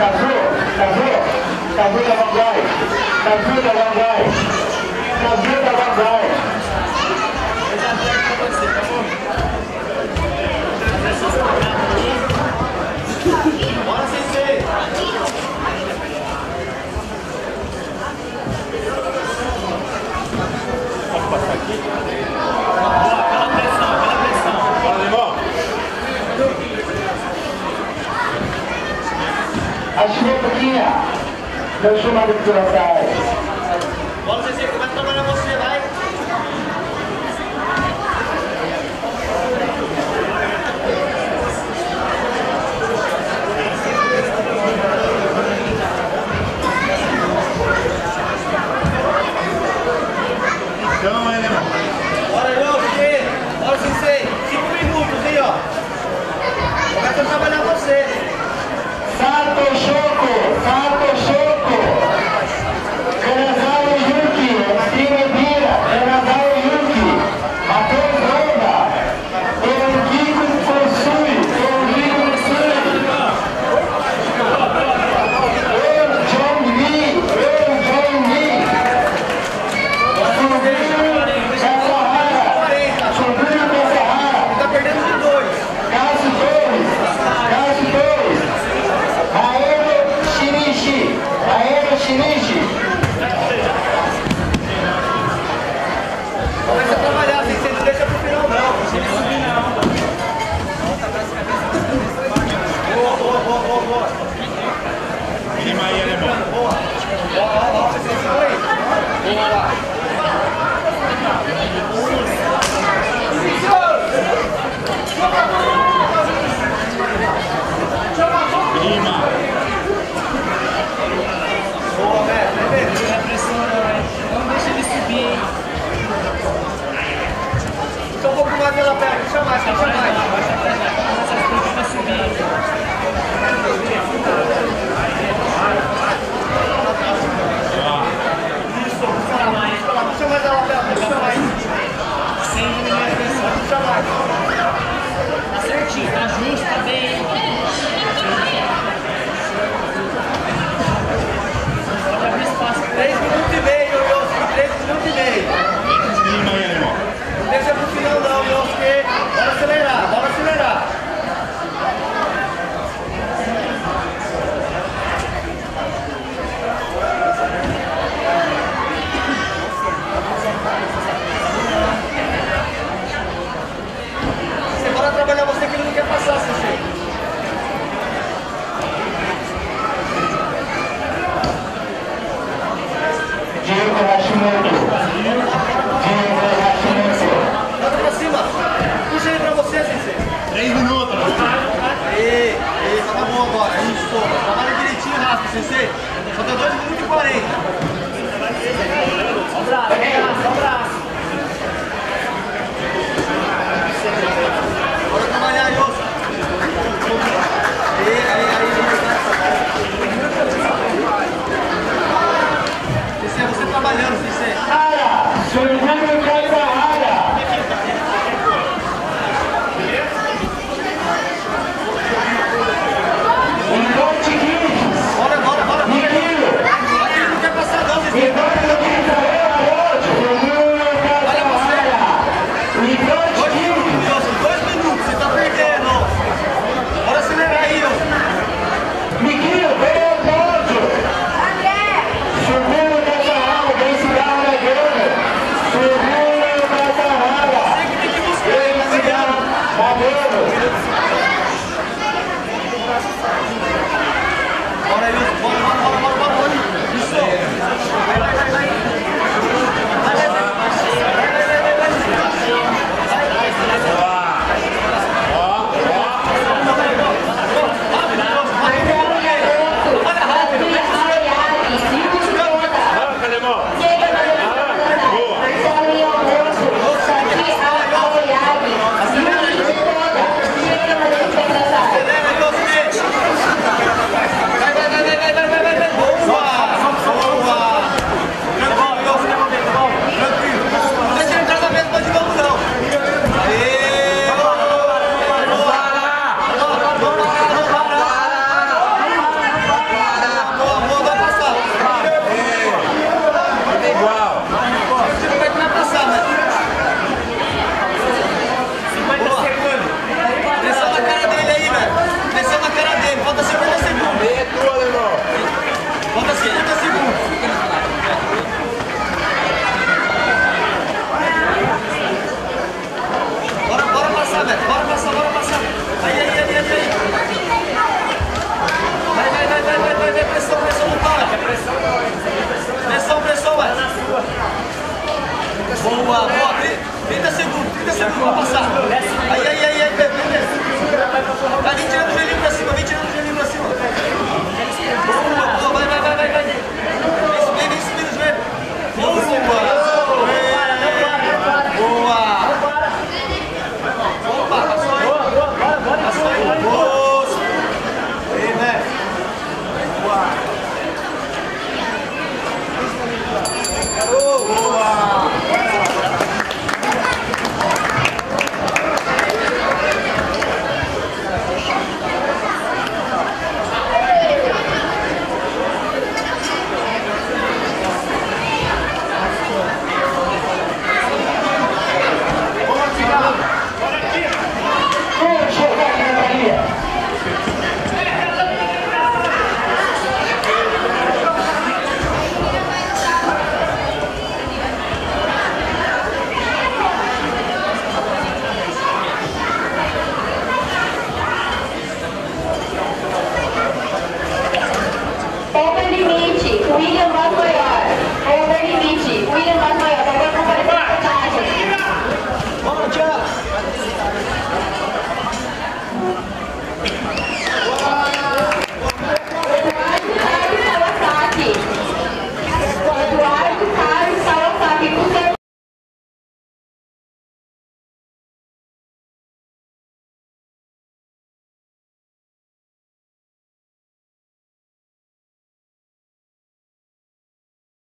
Meu chamado de Sorocaba. Bora, Zezé, como é que trabalha você, vai? Então, hein, irmão? Bora, irmão, Zezé. Bora, Zezé. 5 minutos, hein, ó. Começa a trabalhar você. Sato Choco, Sato Choco. Kanazao Yuki, Steve Bira, Kanazao Yuki. Matheus Roda. Henrique Possui, Henrique Possui. Eu, John Lee, Sobrinho da Sahara. Tá perdendo de 2. Cássio Torres. Aero Shinichi. Começa a trabalhar, Zezé. Não deixa pro final, não. Boa. Mínima aí, alemão. Boa. Ó, Zezé, segura aí. Boa. Mínima. Boa, velho. Não deixa ele subir, hein? Fica um pouco mais pela perna. Puxa mais. Pra subir. Isso, puxa mais ela perna. Puxa mais. Sem diminuir a pressão. Puxa mais. Tá certinho, tá justo, tá bem, hein? Pode abrir espaço. 3 minutos e meio, Yosuke. 3 minutos e meio. Mínima aí, alemão. Não deixa pro final, não, Yosuke. Bora acelerar. Você bora trabalhar você que ele não quer passar, Sensei. Diego Hashimoto. Bota pra cima. Puxa ele pra você, Sensei. 3 minutos, Aí, tá bom agora. Isso. Trabalha direitinho, raspa, Sensei. Só deu 2 minutos e 40.